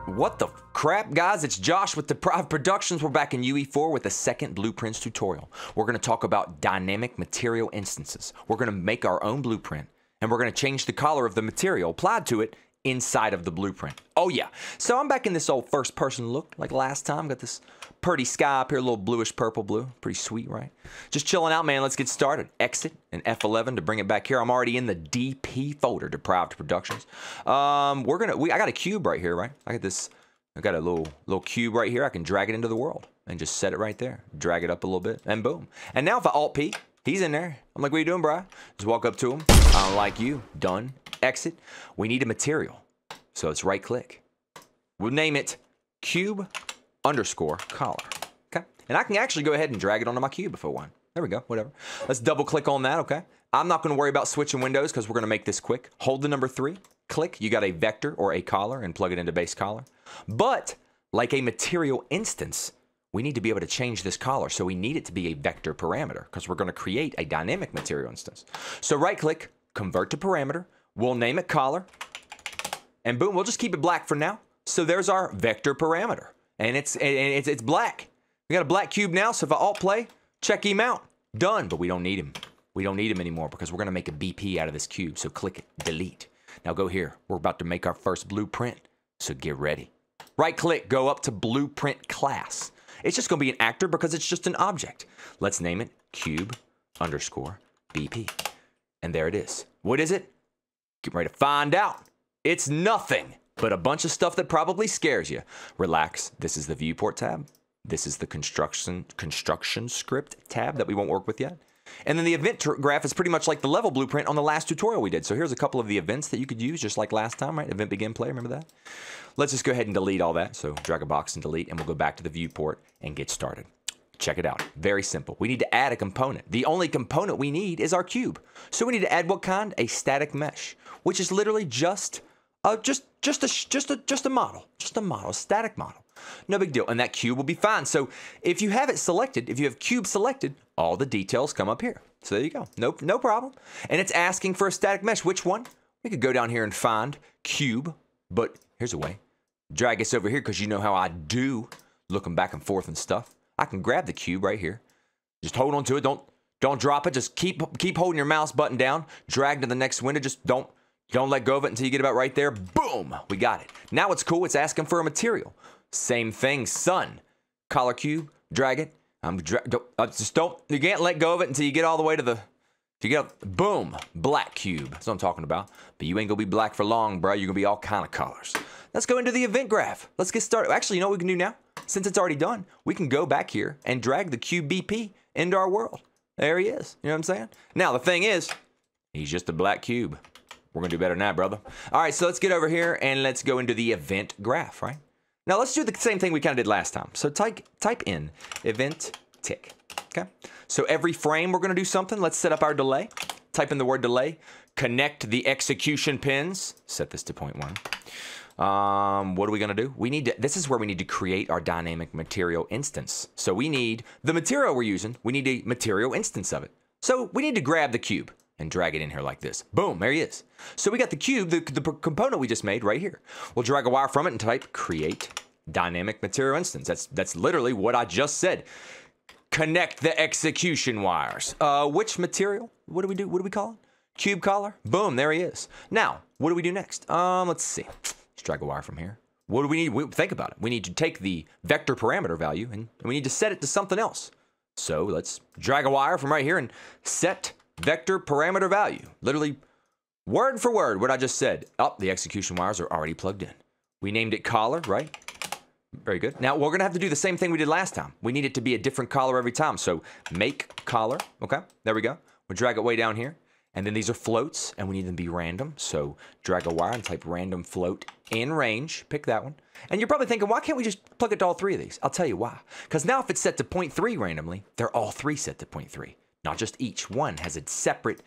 What the crap, guys? It's Josh with Deprived Productions. We're back in UE4 with the second blueprints tutorial. We're going to talk about dynamic material instances. We're going to make our own blueprint, and we're going to change the color of the material applied to it inside of the blueprint. Oh yeah, so I'm back in this old first person look like last time. Got this pretty sky up here, a little bluish purple blue. Pretty sweet, right? Just chilling out, man. Let's get started. Exit and F11 to bring it back here. I'm already in the DP folder, Deprived Productions. I got a cube right here, right? I got a little cube right here. I can drag it into the world and just set it right there. Drag it up a little bit and boom. And now if I Alt P, he's in there. I'm like, what are you doing, bro? Just walk up to him. I don't like you. Done. Exit. We need a material. So let's right click. We'll name it cube underscore collar. Okay. And I can actually go ahead and drag it onto my cube if I want. There we go. Whatever. Let's double click on that. Okay. I'm not going to worry about switching windows because we're going to make this quick. Hold the number 3. Click. You got a vector or a collar and plug it into base collar. But like a material instance, we need to be able to change this collar. So we need it to be a vector parameter because we're going to create a dynamic material instance. So right click, convert to parameter. We'll name it collar. And boom, we'll just keep it black for now. So there's our vector parameter. And it's black. We got a black cube now, so if I alt play, check him out. Done, but we don't need him. We don't need him anymore because we're gonna make a BP out of this cube. So click it, delete. Now go here. We're about to make our first blueprint. So get ready. Right click, go up to blueprint class. It's just gonna be an actor because it's just an object. Let's name it cube underscore BP. And there it is. What is it? Get ready to find out. It's nothing but a bunch of stuff that probably scares you. Relax. This is the viewport tab. This is the construction script tab that we won't work with yet. And then the event graph is pretty much like the level blueprint on the last tutorial we did. So here's a couple of the events that you could use just like last time, right? Event begin play, remember that? Let's just go ahead and delete all that. So drag a box and delete, and we'll go back to the viewport and get started. Check it out. Very simple. We need to add a component. The only component we need is our cube. So we need to add what kind? A static mesh, which is literally just a model, a static model. No big deal. And that cube will be fine. So if you have it selected, if you have cube selected, all the details come up here. So there you go. No problem. And it's asking for a static mesh. Which one? We could go down here and find cube, but here's a way. Drag this over here because you know how I do looking back and forth and stuff. I can grab the cube right here. Just hold on to it. Don't drop it. Just keep holding your mouse button down. Drag to the next window. Just don't let go of it until you get about right there. Boom! We got it. Now it's cool. It's asking for a material. Same thing, sun. Collar cube. Drag it. You can't let go of it until you get all the way to the, boom, black cube. That's what I'm talking about. But you ain't gonna be black for long, bro. You're gonna be all kind of colors. Let's go into the event graph. Let's get started. Actually, you know what we can do now? Since it's already done, we can go back here and drag the cube BP into our world. There he is. You know what I'm saying? Now, the thing is, he's just a black cube. We're going to do better than that, brother. All right, so let's get over here and let's go into the event graph, right? Now, let's do the same thing we kind of did last time. So type in event tick, okay? So every frame, we're going to do something. Let's set up our delay. Type in the word delay. Connect the execution pins. Set this to 0.1. What are we going to do? This is where we need to create our dynamic material instance. So we need the material we're using. We need a material instance of it. So we need to grab the cube and drag it in here like this. Boom, there he is. So we got the cube, the component we just made right here. We'll drag a wire from it and type create dynamic material instance. That's literally what I just said. Connect the execution wires. Which material? What do we do? What do we call it? Cube collar. Boom, there he is. Now, what do we do next? Let's see. Let's drag a wire from here. What do we need? Think about it. We need to take the vector parameter value and we need to set it to something else. So let's drag a wire from right here and set vector parameter value. Literally word for word what I just said. Oh, the execution wires are already plugged in. We named it collar, right? Very good. Now we're going to have to do the same thing we did last time. We need it to be a different collar every time. So make collar. Okay, there we go. We'll drag it way down here. And then these are floats, and we need them to be random. So drag a wire and type random float in range. Pick that one. And you're probably thinking, why can't we just plug it to all 3 of these? I'll tell you why. Because now if it's set to 0.3 randomly, they're all 3 set to 0.3. Not just each one has a separate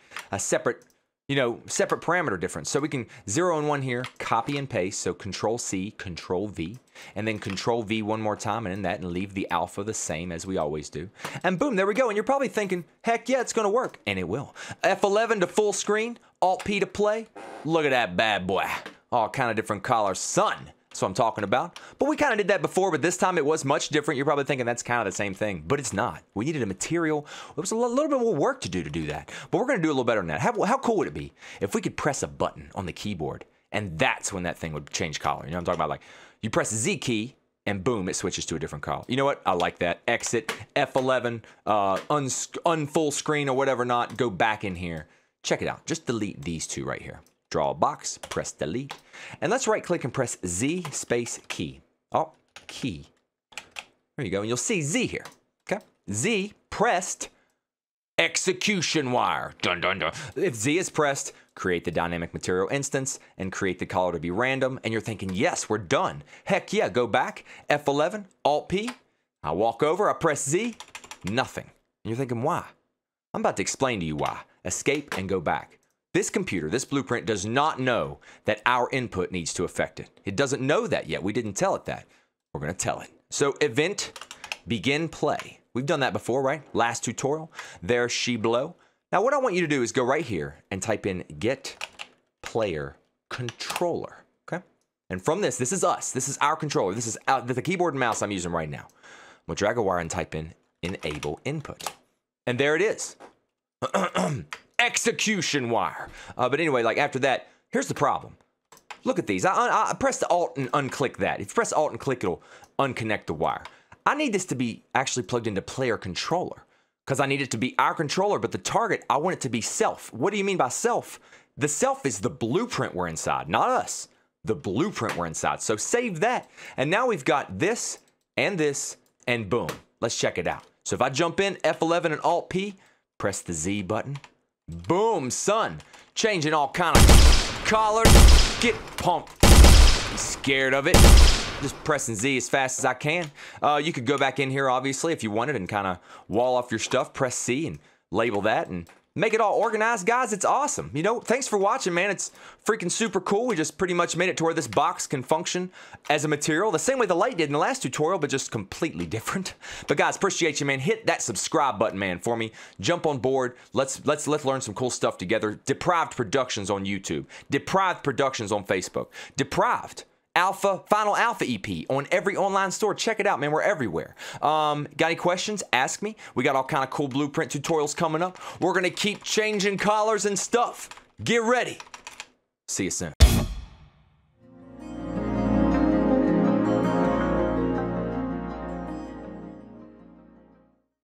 parameter difference. So we can 0 and 1 here, copy and paste. So Control C, Control V, and then Control V one more time and in that, and leave the alpha the same as we always do. And boom, there we go. And you're probably thinking, heck yeah, it's going to work. And it will. F11 to full screen, Alt P to play. Look at that bad boy. All kind of different colors. Sun. That's what I'm talking about. But we kind of did that before, but this time it was much different. You're probably thinking that's kind of the same thing, but it's not. We needed a material. It was a little bit more work to do that. But we're going to do a little better than that. How cool would it be if we could press a button on the keyboard and that's when that thing would change color? You know what I'm talking about? Like you press the Z key and boom, it switches to a different color. You know what? I like that. Exit, F11, unfull screen or whatever not. Go back in here. Check it out. Just delete these two right here. Draw a box, press delete, and let's right click and press Z space key. Oh, key. There you go, and you'll see Z here, okay? Z pressed, execution wire, dun dun dun. If Z is pressed, create the dynamic material instance and create the color to be random, and you're thinking, yes, we're done. Heck yeah, go back, F11, Alt P, I walk over, I press Z, nothing. And you're thinking, why? I'm about to explain to you why. Escape and go back. This computer, this blueprint, does not know that our input needs to affect it. It doesn't know that yet. We didn't tell it that. We're going to tell it. So event, begin play. We've done that before, right? Last tutorial. There's she below. Now what I want you to do is go right here and type in get player controller. Okay? And from this is us. This is our controller. This is the keyboard and mouse I'm using right now. I'm going to drag a wire and type in enable input. And there it is. Execution wire. But anyway, like after that, here's the problem. Look at these. I press the Alt and unclick that. If you press Alt and click, it'll unconnect the wire. I need this to be actually plugged into player controller because I need it to be our controller, but the target, I want it to be self. What do you mean by self? The self is the blueprint we're inside, not us. The blueprint we're inside. So save that. And now we've got this, and boom. Let's check it out. So if I jump in, F11 and Alt P, press the Z button. Boom, son. Changing all kind of colors. Get pumped. I'm scared of it. Just pressing Z as fast as I can. You could go back in here, obviously, if you wanted and kind of wall off your stuff. Press C and label that and make it all organized, guys. It's awesome. You know, thanks for watching, man. It's freaking super cool. We just pretty much made it to where this box can function as a material the same way the light did in the last tutorial, but just completely different. But guys, appreciate you, man. Hit that subscribe button, man, for me. Jump on board. Let's learn some cool stuff together. Deprived Productions on YouTube. Deprived Productions on Facebook. Deprived Final Alpha EP on every online store. Check it out, man. We're everywhere. Got any questions? Ask me. We got all kind of cool blueprint tutorials coming up. We're going to keep changing collars and stuff. Get ready. See you soon.